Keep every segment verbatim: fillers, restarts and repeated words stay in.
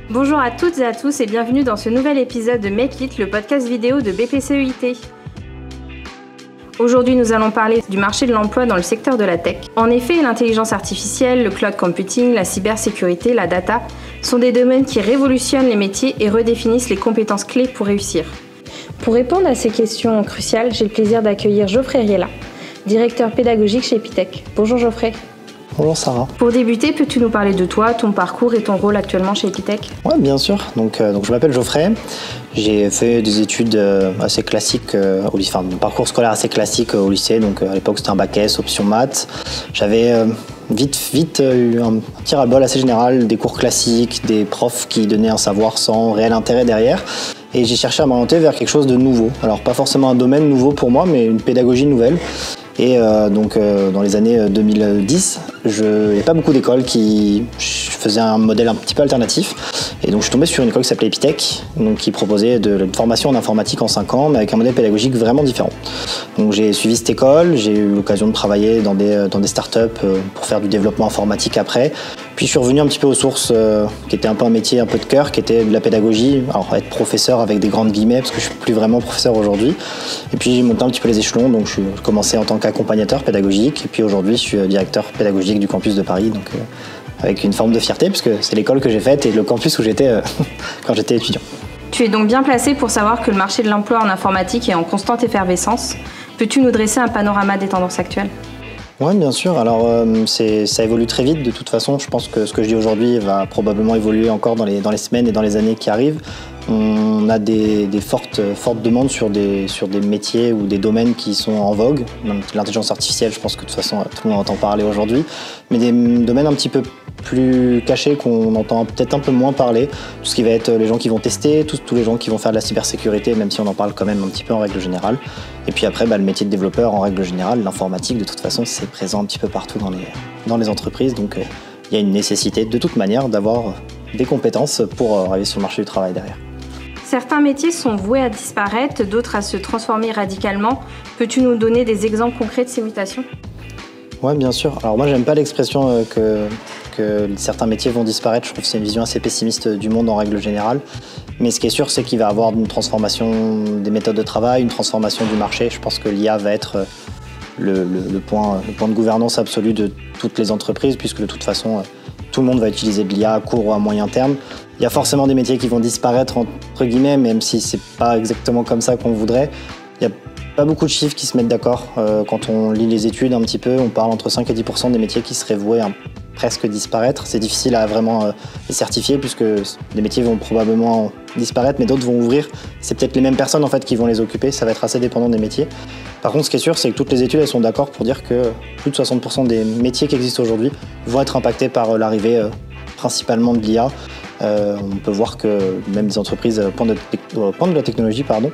Bonjour à toutes et à tous et bienvenue dans ce nouvel épisode de Make It, le podcast vidéo de B P C E I T. Aujourd'hui, nous allons parler du marché de l'emploi dans le secteur de la tech. En effet, l'intelligence artificielle, le cloud computing, la cybersécurité, la data sont des domaines qui révolutionnent les métiers et redéfinissent les compétences clés pour réussir. Pour répondre à ces questions cruciales, j'ai le plaisir d'accueillir Geoffrey Riella, directeur pédagogique chez Epitech. Bonjour Geoffrey. Bonjour Sarah. Pour débuter, peux-tu nous parler de toi, ton parcours et ton rôle actuellement chez Epitech ? Oui, bien sûr. Donc, euh, donc je m'appelle Geoffrey. J'ai fait des études euh, assez classiques euh, au lycée, enfin un parcours scolaire assez classique euh, au lycée. Donc euh, à l'époque c'était un bac S, option maths. J'avais euh, vite, vite euh, eu un petit ras-le-bol assez général, des cours classiques, des profs qui donnaient un savoir sans réel intérêt derrière. Et j'ai cherché à m'orienter vers quelque chose de nouveau. Alors pas forcément un domaine nouveau pour moi, mais une pédagogie nouvelle. Et euh, donc euh, dans les années deux mille dix, je, il n'y avait pas beaucoup d'écoles qui faisaient un modèle un petit peu alternatif. Et donc je suis tombé sur une école qui s'appelait Epitech, donc qui proposait de, de formation en informatique en cinq ans, mais avec un modèle pédagogique vraiment différent. Donc j'ai suivi cette école, j'ai eu l'occasion de travailler dans des, dans des startups euh, pour faire du développement informatique après. Puis je suis revenu un petit peu aux sources, euh, qui était un peu un métier un peu de cœur, qui était de la pédagogie. Alors être professeur avec des grandes guillemets, parce que je suis plus vraiment professeur aujourd'hui. Et puis j'ai monté un petit peu les échelons, donc je suis commencé en tant qu'accompagnateur pédagogique. Et puis aujourd'hui, je suis directeur pédagogique du campus de Paris, donc euh, avec une forme de fierté, parce que c'est l'école que j'ai faite et le campus où j'étais euh, quand j'étais étudiant. Tu es donc bien placé pour savoir que le marché de l'emploi en informatique est en constante effervescence. Peux-tu nous dresser un panorama des tendances actuelles ? Oui, bien sûr. Alors, euh, c'est, ça évolue très vite. De toute façon, je pense que ce que je dis aujourd'hui va probablement évoluer encore dans les, dans les semaines et dans les années qui arrivent. On a des, des fortes, fortes demandes sur des, sur des métiers ou des domaines qui sont en vogue. L'intelligence artificielle, je pense que de toute façon, tout le monde entend parler aujourd'hui. Mais des domaines un petit peu plus cachés qu'on entend peut-être un peu moins parler. Tout ce qui va être les gens qui vont tester, tous, tous les gens qui vont faire de la cybersécurité, même si on en parle quand même un petit peu en règle générale. Et puis après, bah, le métier de développeur en règle générale, l'informatique, de toute façon, c'est présent un petit peu partout dans les, dans les entreprises. Donc, il euh, y a une nécessité de toute manière d'avoir des compétences pour euh, arriver sur le marché du travail derrière. Certains métiers sont voués à disparaître, d'autres à se transformer radicalement. Peux-tu nous donner des exemples concrets de ces mutations ? Oui, bien sûr. Alors moi, j'aime pas l'expression euh, que, que certains métiers vont disparaître. Je trouve que c'est une vision assez pessimiste du monde en règle générale. Mais ce qui est sûr, c'est qu'il va y avoir une transformation des méthodes de travail, une transformation du marché. Je pense que l'I A va être le, le, le, point, le point de gouvernance absolu de toutes les entreprises, puisque de toute façon, tout le monde va utiliser de l'I A à court ou à moyen terme. Il y a forcément des métiers qui vont disparaître, entre guillemets, même si c'est pas exactement comme ça qu'on voudrait. Il n'y a pas beaucoup de chiffres qui se mettent d'accord. Euh, quand on lit les études un petit peu, on parle entre cinq et dix pour cent des métiers qui seraient voués à presque disparaître. C'est difficile à vraiment euh, les certifier, puisque des métiers vont probablement disparaître, mais d'autres vont ouvrir. C'est peut-être les mêmes personnes en fait, qui vont les occuper. Ça va être assez dépendant des métiers. Par contre, ce qui est sûr, c'est que toutes les études elles sont d'accord pour dire que plus de soixante pour cent des métiers qui existent aujourd'hui vont être impactés par euh, l'arrivée euh, principalement de l'I A. Euh, on peut voir que même des entreprises euh, pan de, euh, pan de la technologie pardon,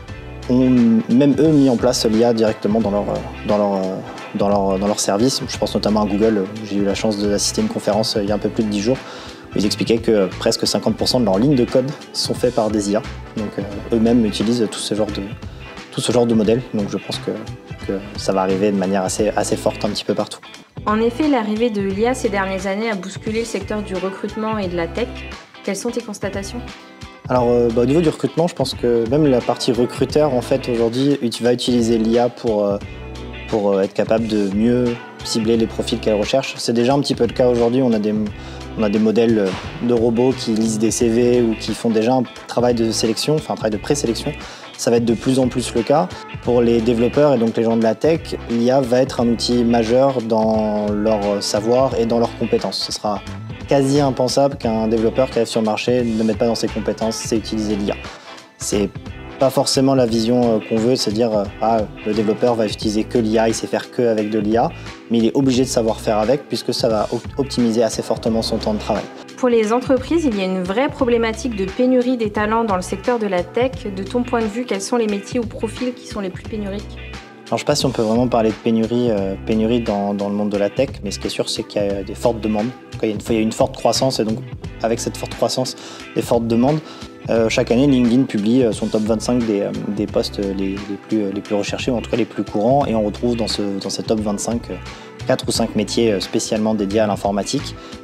ont même eux mis en place l'I A directement dans leur, dans leur, dans leur, dans leur service. Je pense notamment à Google. J'ai eu la chance d'assister à une conférence il y a un peu plus de dix jours où ils expliquaient que presque cinquante pour cent de leurs lignes de code sont faites par des I A. Donc euh, eux-mêmes utilisent tout ce genre de, tout ce genre de modèles. Donc je pense que, que ça va arriver de manière assez, assez forte un petit peu partout. En effet, l'arrivée de l'I A ces dernières années a bousculé le secteur du recrutement et de la tech. Quelles sont tes constatations ? Alors euh, bah, au niveau du recrutement, je pense que même la partie recruteur en fait aujourd'hui va utiliser l'I A pour, euh, pour euh, être capable de mieux cibler les profils qu'elle recherche. C'est déjà un petit peu le cas aujourd'hui. On a des, on a des modèles de robots qui lisent des C V ou qui font déjà un travail de sélection, enfin un travail de présélection. Ça va être de plus en plus le cas. Pour les développeurs et donc les gens de la tech, l'I A va être un outil majeur dans leur savoir et dans leurs compétences. Ce sera quasi impensable qu'un développeur qui arrive sur le marché ne mette pas dans ses compétences, c'est utiliser l'I A. C'est pas forcément la vision qu'on veut, c'est dire ah, le développeur va utiliser que l'I A, il sait faire que avec de l'I A, mais il est obligé de savoir faire avec puisque ça va optimiser assez fortement son temps de travail. Pour les entreprises, il y a une vraie problématique de pénurie des talents dans le secteur de la tech. De ton point de vue, quels sont les métiers ou profils qui sont les plus pénuriques ? Alors, je ne sais pas si on peut vraiment parler de pénurie, euh, pénurie dans, dans le monde de la tech, mais ce qui est sûr, c'est qu'il y a des fortes demandes. En tout cas, il y a une, il y a une forte croissance, et donc avec cette forte croissance, des fortes demandes. Euh, chaque année, LinkedIn publie son top vingt-cinq des, des postes les, les, plus, les plus recherchés, ou en tout cas les plus courants, et on retrouve dans ce, dans ce top vingt-cinq quatre ou cinq métiers spécialement dédiés à l'informatique.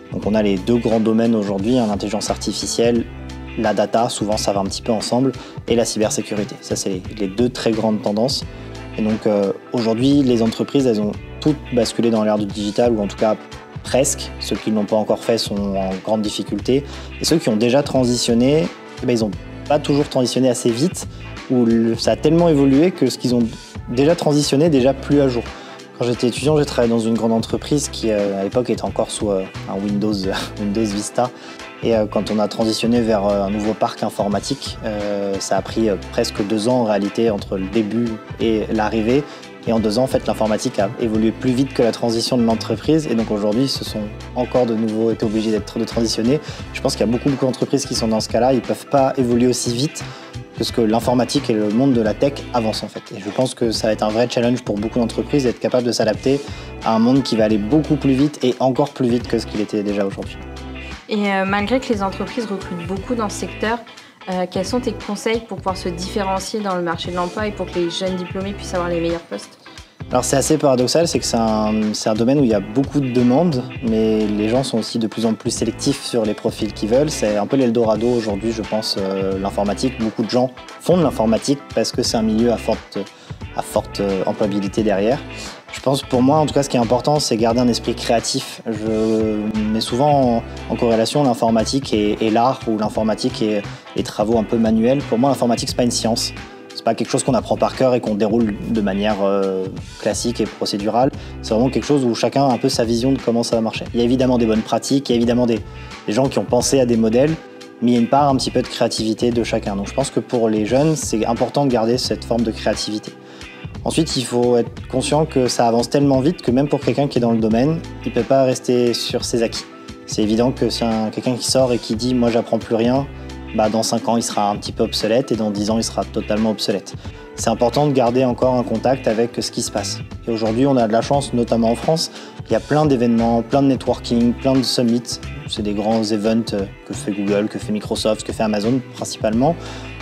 Donc on a les deux grands domaines aujourd'hui, hein, l'intelligence artificielle, la data, souvent ça va un petit peu ensemble, et la cybersécurité. Ça, c'est les, les deux très grandes tendances. Et donc euh, aujourd'hui, les entreprises, elles ont toutes basculé dans l'ère du digital, ou en tout cas presque. Ceux qui ne l'ont pas encore fait sont en grande difficulté. Et ceux qui ont déjà transitionné, eh ben, ils n'ont pas toujours transitionné assez vite, ou le, ça a tellement évolué que ce qu'ils ont déjà transitionné n'est déjà plus à jour. Quand j'étais étudiant, j'ai travaillé dans une grande entreprise qui, euh, à l'époque, était encore sous euh, un Windows, Windows Vista. Et euh, quand on a transitionné vers euh, un nouveau parc informatique, euh, ça a pris euh, presque deux ans en réalité entre le début et l'arrivée. Et en deux ans, en fait, l'informatique a évolué plus vite que la transition de l'entreprise. Et donc aujourd'hui, ils se sont encore de nouveau été obligés d'être de transitionner. Je pense qu'il y a beaucoup, beaucoup d'entreprises qui sont dans ce cas-là. Ils ne peuvent pas évoluer aussi vite parce que l'informatique et le monde de la tech avancent en fait. Et je pense que ça va être un vrai challenge pour beaucoup d'entreprises d'être capable de s'adapter à un monde qui va aller beaucoup plus vite et encore plus vite que ce qu'il était déjà aujourd'hui. Et euh, malgré que les entreprises recrutent beaucoup dans ce secteur, euh, quels sont tes conseils pour pouvoir se différencier dans le marché de l'emploi et pour que les jeunes diplômés puissent avoir les meilleurs postes ? Alors c'est assez paradoxal, c'est que c'est un, c'est un domaine où il y a beaucoup de demandes, mais les gens sont aussi de plus en plus sélectifs sur les profils qu'ils veulent. C'est un peu l'Eldorado aujourd'hui, je pense, euh, l'informatique. Beaucoup de gens font de l'informatique parce que c'est un milieu à forte, à forte euh, employabilité derrière. Je pense pour moi, en tout cas, ce qui est important, c'est garder un esprit créatif. Je mets souvent en, en corrélation l'informatique et, et l'art, ou l'informatique et les travaux un peu manuels. Pour moi, l'informatique, c'est pas une science. C'est pas quelque chose qu'on apprend par cœur et qu'on déroule de manière euh, classique et procédurale. C'est vraiment quelque chose où chacun a un peu sa vision de comment ça va marcher. Il y a évidemment des bonnes pratiques, il y a évidemment des, des gens qui ont pensé à des modèles, mais il y a une part un petit peu de créativité de chacun. Donc je pense que pour les jeunes, c'est important de garder cette forme de créativité. Ensuite, il faut être conscient que ça avance tellement vite que même pour quelqu'un qui est dans le domaine, il ne peut pas rester sur ses acquis. C'est évident que si un, quelqu'un qui sort et qui dit « moi j'apprends plus rien », bah, dans cinq ans, il sera un petit peu obsolète et dans dix ans, il sera totalement obsolète. C'est important de garder encore un contact avec ce qui se passe. Et aujourd'hui, on a de la chance, notamment en France. Il y a plein d'événements, plein de networking, plein de summits. C'est des grands events que fait Google, que fait Microsoft, que fait Amazon principalement.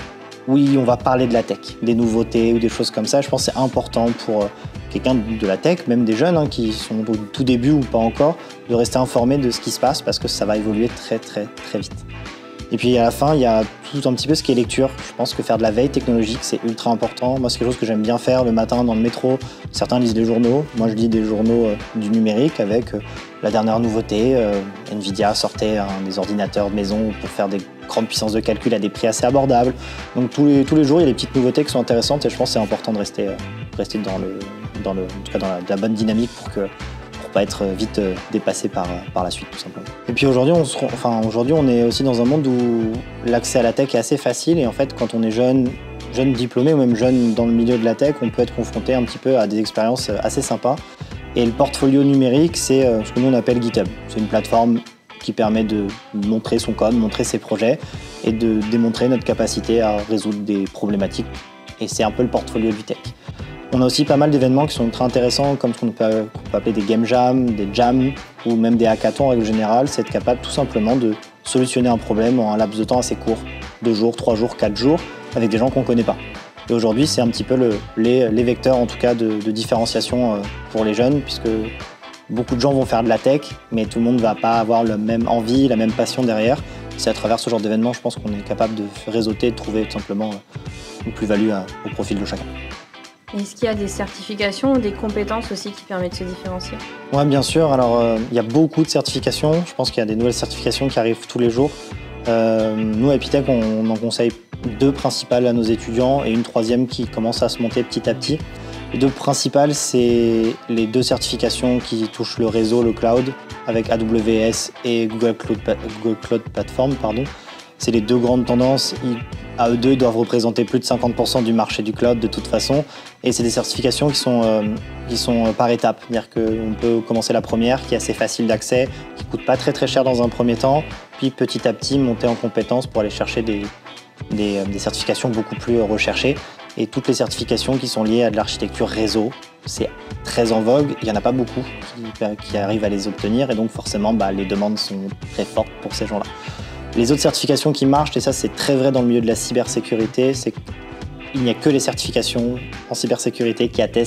Oui, on va parler de la tech, des nouveautés ou des choses comme ça. Je pense que c'est important pour quelqu'un de la tech, même des jeunes hein, qui sont au tout début ou pas encore, de rester informé de ce qui se passe parce que ça va évoluer très, très, très vite. Et puis à la fin, il y a tout un petit peu ce qui est lecture. Je pense que faire de la veille technologique, c'est ultra important. Moi, c'est quelque chose que j'aime bien faire le matin dans le métro. Certains lisent les journaux. Moi, je lis des journaux euh, du numérique avec euh, la dernière nouveauté. Euh, Nvidia sortait hein, des ordinateurs de maison pour faire des grandes puissances de calcul à des prix assez abordables. Donc tous les, tous les jours, il y a des petites nouveautés qui sont intéressantes et je pense que c'est important de rester, euh, rester dans, le, dans, le, en tout cas dans la, la bonne dynamique pour que pas être vite dépassé par, par la suite tout simplement. Et puis aujourd'hui on, se, enfin, aujourd'hui on est aussi dans un monde où l'accès à la tech est assez facile et en fait quand on est jeune, jeune diplômé ou même jeune dans le milieu de la tech, on peut être confronté un petit peu à des expériences assez sympas. Et le portfolio numérique, c'est ce que nous on appelle GitHub. C'est une plateforme qui permet de montrer son code, montrer ses projets et de démontrer notre capacité à résoudre des problématiques. Et c'est un peu le portfolio du tech. On a aussi pas mal d'événements qui sont très intéressants, comme ce qu'on peut, qu'on peut appeler des game jams, des jams, ou même des hackathons en règle générale. C'est être capable tout simplement de solutionner un problème en un laps de temps assez court, deux jours, trois jours, quatre jours, avec des gens qu'on ne connaît pas. Et aujourd'hui, c'est un petit peu le, les, les vecteurs en tout cas de, de différenciation pour les jeunes, puisque beaucoup de gens vont faire de la tech, mais tout le monde ne va pas avoir la même envie, la même passion derrière. C'est à travers ce genre d'événements, je pense qu'on est capable de réseauter, de trouver tout simplement une plus-value au profil de chacun. Est-ce qu'il y a des certifications ou des compétences aussi qui permettent de se différencier ? Oui, bien sûr. Alors, euh, il y a beaucoup de certifications. Je pense qu'il y a des nouvelles certifications qui arrivent tous les jours. Euh, nous, à Epitech, on, on en conseille deux principales à nos étudiants et une troisième qui commence à se monter petit à petit. Les deux principales, c'est les deux certifications qui touchent le réseau, le cloud, avec A W S et Google Cloud, Google Cloud Platform. Pardon. C'est les deux grandes tendances. Ils, à eux deux, ils doivent représenter plus de cinquante pour cent du marché du cloud de toute façon. Et c'est des certifications qui sont, euh, qui sont par étapes. C'est-à-dire qu'on peut commencer la première, qui est assez facile d'accès, qui ne coûte pas très très cher dans un premier temps, puis petit à petit monter en compétences pour aller chercher des, des, des certifications beaucoup plus recherchées. Et toutes les certifications qui sont liées à de l'architecture réseau, c'est très en vogue. Il n'y en a pas beaucoup qui, qui arrivent à les obtenir. Et donc forcément, bah, les demandes sont très fortes pour ces gens-là. Les autres certifications qui marchent, et ça c'est très vrai dans le milieu de la cybersécurité, c'est qu'il n'y a que les certifications en cybersécurité qui attestent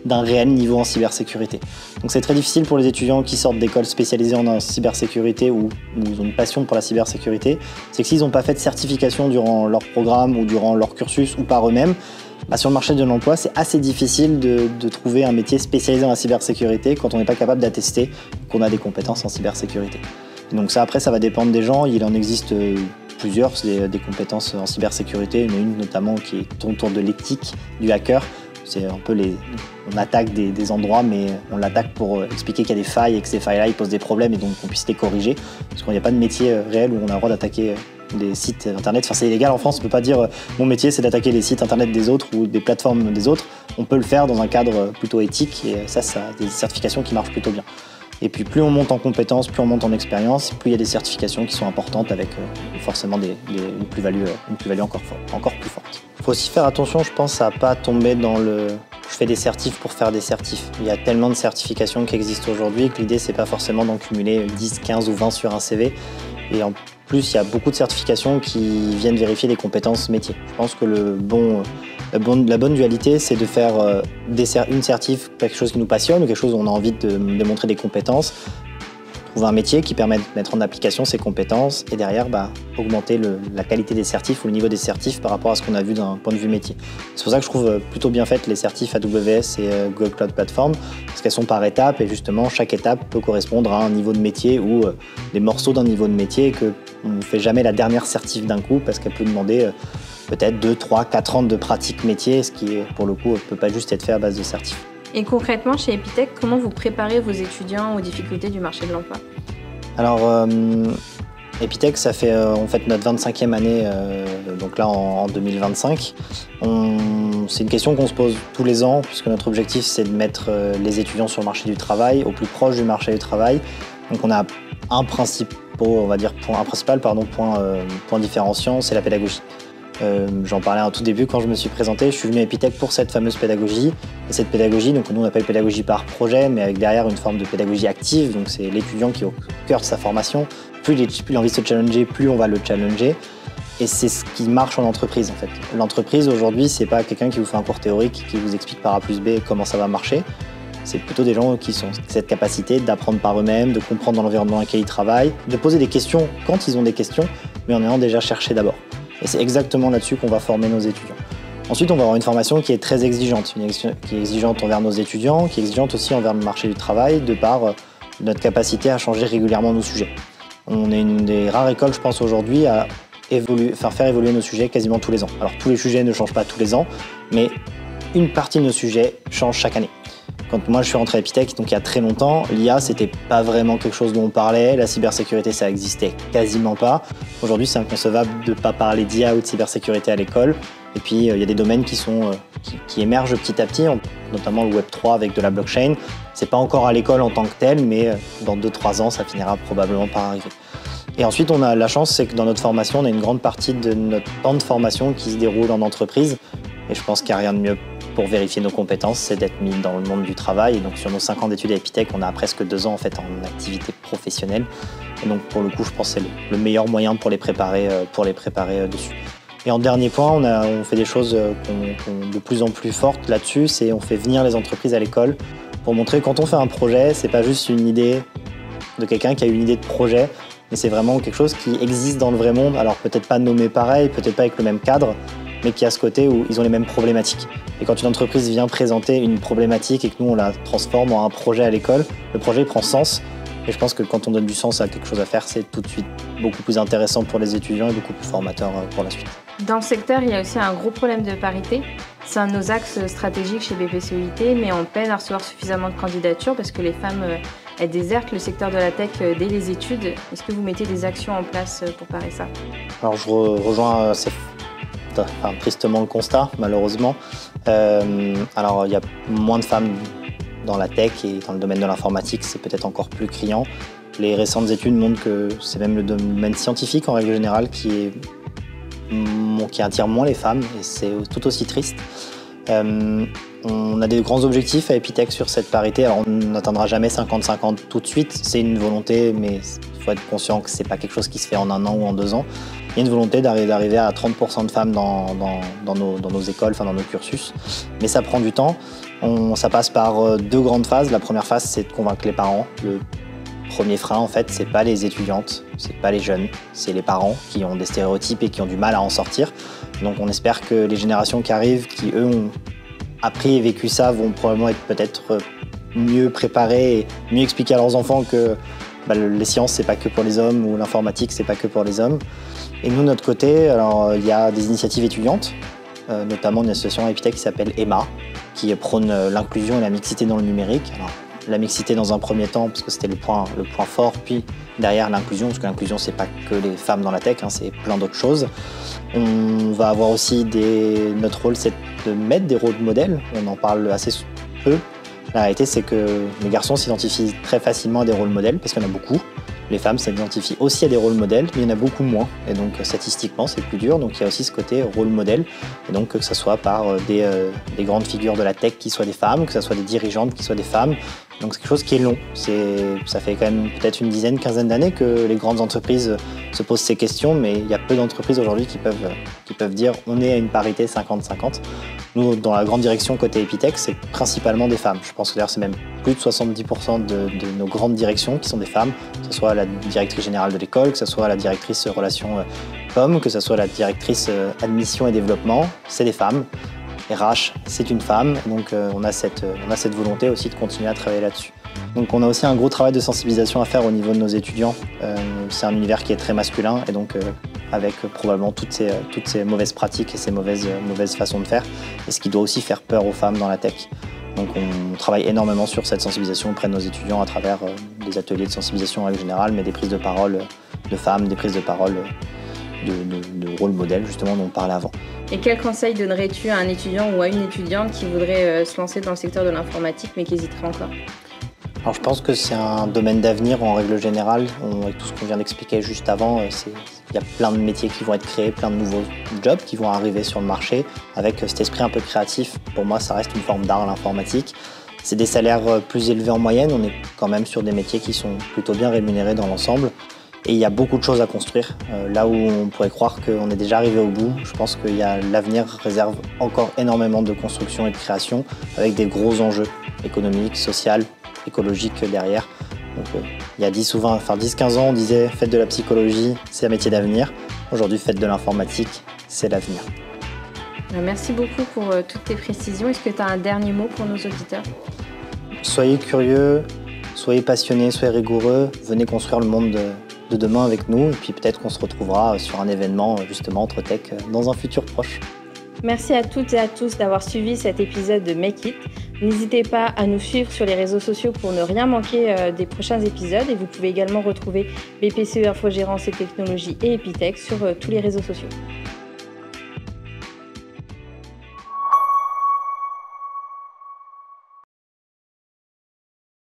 d'un réel niveau en cybersécurité. Donc c'est très difficile pour les étudiants qui sortent d'écoles spécialisées en cybersécurité ou, ou ils ont une passion pour la cybersécurité, c'est que s'ils n'ont pas fait de certification durant leur programme ou durant leur cursus ou par eux-mêmes, bah sur le marché de l'emploi, c'est assez difficile de, de trouver un métier spécialisé dans la cybersécurité quand on n'est pas capable d'attester qu'on a des compétences en cybersécurité. Et donc ça, après, ça va dépendre des gens. Il en existe plusieurs, des, des compétences en cybersécurité. Il y en a une notamment qui est autour de l'éthique du hacker. C'est un peu les... On attaque des, des endroits, mais on l'attaque pour expliquer qu'il y a des failles et que ces failles-là, ils posent des problèmes et donc qu'on puisse les corriger. Parce qu'il n'y a pas de métier réel où on a le droit d'attaquer des sites internet. Enfin, c'est illégal en France, on ne peut pas dire euh, mon métier c'est d'attaquer les sites internet des autres ou des plateformes des autres. On peut le faire dans un cadre plutôt éthique et ça, ça a des certifications qui marchent plutôt bien. Et puis plus on monte en compétences, plus on monte en expérience, plus il y a des certifications qui sont importantes avec euh, forcément des, des, une plus-value une plus-value encore, encore plus forte. Il faut aussi faire attention, je pense, à ne pas tomber dans le « je fais des certifs pour faire des certifs ». Il y a tellement de certifications qui existent aujourd'hui que l'idée c'est pas forcément d'en cumuler dix, quinze ou vingt sur un C V. Et en plus, il y a beaucoup de certifications qui viennent vérifier les compétences métiers. Je pense que le bon, la, bonne, la bonne dualité, c'est de faire euh, des, une certif, quelque chose qui nous passionne ou quelque chose où on a envie de démontrer des compétences, trouver un métier qui permet de mettre en application ces compétences et derrière bah, augmenter le, la qualité des certifs ou le niveau des certifs par rapport à ce qu'on a vu d'un point de vue métier. C'est pour ça que je trouve plutôt bien faites les certifs A W S et euh, Google Cloud Platform parce qu'elles sont par étapes et justement chaque étape peut correspondre à un niveau de métier ou euh, des morceaux d'un niveau de métier et qu'on ne fait jamais la dernière certif d'un coup parce qu'elle peut demander euh, peut-être deux, trois, quatre ans de pratique métier, ce qui pour le coup ne peut pas juste être fait à base de certifs. Et concrètement, chez Epitech, comment vous préparez vos étudiants aux difficultés du marché de l'emploi? Alors, euh, Epitech, ça fait euh, on fête notre vingt-cinquième année, euh, donc là en, en deux mille vingt-cinq. C'est une question qu'on se pose tous les ans, puisque notre objectif c'est de mettre euh, les étudiants sur le marché du travail, au plus proche du marché du travail. Donc on a un principal, on va dire point, un principal pardon, point, euh, point différenciant, c'est la pédagogie. Euh, J'en parlais en tout début quand je me suis présenté. Je suis venu à Epitech pour cette fameuse pédagogie. Et cette pédagogie, donc nous on appelle pédagogie par projet, mais avec derrière une forme de pédagogie active. Donc c'est l'étudiant qui est au cœur de sa formation. Plus il, est, plus il a envie de se challenger, plus on va le challenger. Et c'est ce qui marche en entreprise en fait. L'entreprise aujourd'hui, c'est pas quelqu'un qui vous fait un cours théorique, qui vous explique par A plus B comment ça va marcher. C'est plutôt des gens qui ont cette capacité d'apprendre par eux-mêmes, de comprendre dans l'environnement dans lequel ils travaillent, de poser des questions quand ils ont des questions, mais en ayant déjà cherché d'abord. Et c'est exactement là-dessus qu'on va former nos étudiants. Ensuite, on va avoir une formation qui est très exigeante, une ex qui est exigeante envers nos étudiants, qui est exigeante aussi envers le marché du travail, de par euh, notre capacité à changer régulièrement nos sujets. On est une des rares écoles, je pense, aujourd'hui à évoluer, enfin, faire évoluer nos sujets quasiment tous les ans. Alors, tous les sujets ne changent pas tous les ans, mais une partie de nos sujets change chaque année. Quand moi je suis rentré à Epitech, donc il y a très longtemps, l'I A c'était pas vraiment quelque chose dont on parlait, la cybersécurité ça existait quasiment pas. Aujourd'hui c'est inconcevable de ne pas parler d'I A ou de cybersécurité à l'école. Et puis il euh, y a des domaines qui, sont, euh, qui, qui émergent petit à petit, notamment le web trois avec de la blockchain. C'est pas encore à l'école en tant que tel, mais euh, dans deux trois ans ça finira probablement par arriver. Et ensuite on a la chance, c'est que dans notre formation, on a une grande partie de notre temps de formation qui se déroule en entreprise. Et je pense qu'il n'y a rien de mieux pour vérifier nos compétences, c'est d'être mis dans le monde du travail. Et donc sur nos cinq ans d'études à Epitech, on a presque deux ans en fait en activité professionnelle. Et donc pour le coup, je pense que c'est le meilleur moyen pour les préparer, pour les préparer dessus. Et en dernier point, on, a, on fait des choses qu'on, qu'on, de plus en plus fortes là-dessus, c'est on fait venir les entreprises à l'école pour montrer que quand on fait un projet, c'est pas juste une idée de quelqu'un qui a une idée de projet, mais c'est vraiment quelque chose qui existe dans le vrai monde. Alors peut-être pas nommé pareil, peut-être pas avec le même cadre, mais qui a ce côté où ils ont les mêmes problématiques. Et quand une entreprise vient présenter une problématique et que nous on la transforme en un projet à l'école, le projet prend sens. Et je pense que quand on donne du sens à quelque chose à faire, c'est tout de suite beaucoup plus intéressant pour les étudiants et beaucoup plus formateur pour la suite. Dans le secteur, il y a aussi un gros problème de parité. C'est un de nos axes stratégiques chez B P C E I T, mais on peine à recevoir suffisamment de candidatures parce que les femmes elles désertent le secteur de la tech dès les études. Est-ce que vous mettez des actions en place pour parer ça? Alors je re rejoins assez enfin, tristement le constat, malheureusement. Euh, alors il y a moins de femmes dans la tech et dans le domaine de l'informatique, c'est peut-être encore plus criant. Les récentes études montrent que c'est même le domaine scientifique en règle générale qui, est, qui attire moins les femmes et c'est tout aussi triste. Euh, on a des grands objectifs à Epitech sur cette parité. Alors on n'atteindra jamais cinquante cinquante tout de suite, c'est une volonté, mais il faut être conscient que c'est pas quelque chose qui se fait en un an ou en deux ans. Il y a une volonté d'arriver à trente pour cent de femmes dans, dans, dans, nos, dans nos écoles, enfin dans nos cursus, mais ça prend du temps. On, ça passe par deux grandes phases. La première phase, c'est de convaincre les parents. Le premier frein, en fait, c'est pas les étudiantes, c'est pas les jeunes, c'est les parents qui ont des stéréotypes et qui ont du mal à en sortir. Donc on espère que les générations qui arrivent, qui eux ont appris et vécu ça, vont probablement être peut-être mieux préparés et mieux expliquer à leurs enfants que bah, les sciences, c'est pas que pour les hommes, ou l'informatique, c'est pas que pour les hommes. Et nous, de notre côté, alors il y a des initiatives étudiantes, euh, notamment une association Epitech qui s'appelle Emma, qui prône l'inclusion et la mixité dans le numérique. Alors, la mixité dans un premier temps, parce que c'était le point, le point fort, puis derrière l'inclusion, parce que l'inclusion, c'est pas que les femmes dans la tech, hein, c'est plein d'autres choses. On va avoir aussi des... Notre rôle, c'est de mettre des rôles modèles. On en parle assez peu. La réalité, c'est que les garçons s'identifient très facilement à des rôles modèles, parce qu'il y en a beaucoup. Les femmes s'identifient aussi à des rôles modèles, mais il y en a beaucoup moins. Et donc, statistiquement, c'est plus dur. Donc, il y a aussi ce côté rôle modèle. Et donc, que ce soit par des, euh, des grandes figures de la tech qui soient des femmes, que ce soit des dirigeantes qui soient des femmes. Donc, c'est quelque chose qui est long. C'est, ça fait quand même peut-être une dizaine, quinzaine d'années que les grandes entreprises se posent ces questions, mais il y a peu d'entreprises aujourd'hui qui peuvent, qui peuvent dire on est à une parité cinquante cinquante. Nous, dans la grande direction côté Epitech, c'est principalement des femmes. Je pense que d'ailleurs, c'est même plus de soixante-dix pour cent de, de nos grandes directions qui sont des femmes, que ce soit la directrice générale de l'école, que ce soit la directrice relations euh, com, que ce soit la directrice euh, admission et développement, c'est des femmes. R H, c'est une femme, donc euh, on a cette, euh, on a cette volonté aussi de continuer à travailler là-dessus. Donc on a aussi un gros travail de sensibilisation à faire au niveau de nos étudiants. Euh, c'est un univers qui est très masculin et donc euh, avec euh, probablement toutes ces, euh, toutes ces mauvaises pratiques et ces mauvaises, euh, mauvaises façons de faire, et ce qui doit aussi faire peur aux femmes dans la tech. Donc on travaille énormément sur cette sensibilisation auprès de nos étudiants à travers euh, des ateliers de sensibilisation en règle générale, mais des prises de parole de femmes, des prises de parole de, de, de rôle modèle justement dont on parlait avant. Et quel conseil donnerais-tu à un étudiant ou à une étudiante qui voudrait euh, se lancer dans le secteur de l'informatique mais qui hésiterait encore ? Alors je pense que c'est un domaine d'avenir en règle générale. On, avec tout ce qu'on vient d'expliquer juste avant, il y a plein de métiers qui vont être créés, plein de nouveaux jobs qui vont arriver sur le marché avec cet esprit un peu créatif. Pour moi, ça reste une forme d'art, l'informatique. C'est des salaires plus élevés en moyenne. On est quand même sur des métiers qui sont plutôt bien rémunérés dans l'ensemble. Et il y a beaucoup de choses à construire. Euh, là où on pourrait croire qu'on est déjà arrivé au bout, je pense que l'avenir réserve encore énormément de construction et de création avec des gros enjeux économiques, sociaux, écologiques derrière. Donc, euh, il y a dix ou vingt, enfin dix quinze ans, on disait faites de la psychologie, c'est un métier d'avenir. Aujourd'hui, faites de l'informatique, c'est l'avenir. Merci beaucoup pour euh, toutes tes précisions. Est-ce que tu as un dernier mot pour nos auditeurs ? Soyez curieux, soyez passionnés, soyez rigoureux, venez construire le monde de, de demain avec nous et puis peut-être qu'on se retrouvera sur un événement justement entre tech dans un futur proche. Merci à toutes et à tous d'avoir suivi cet épisode de Make It. N'hésitez pas à nous suivre sur les réseaux sociaux pour ne rien manquer euh, des prochains épisodes et vous pouvez également retrouver B P C E Infogérance et Technologies et Epitech sur euh, tous les réseaux sociaux.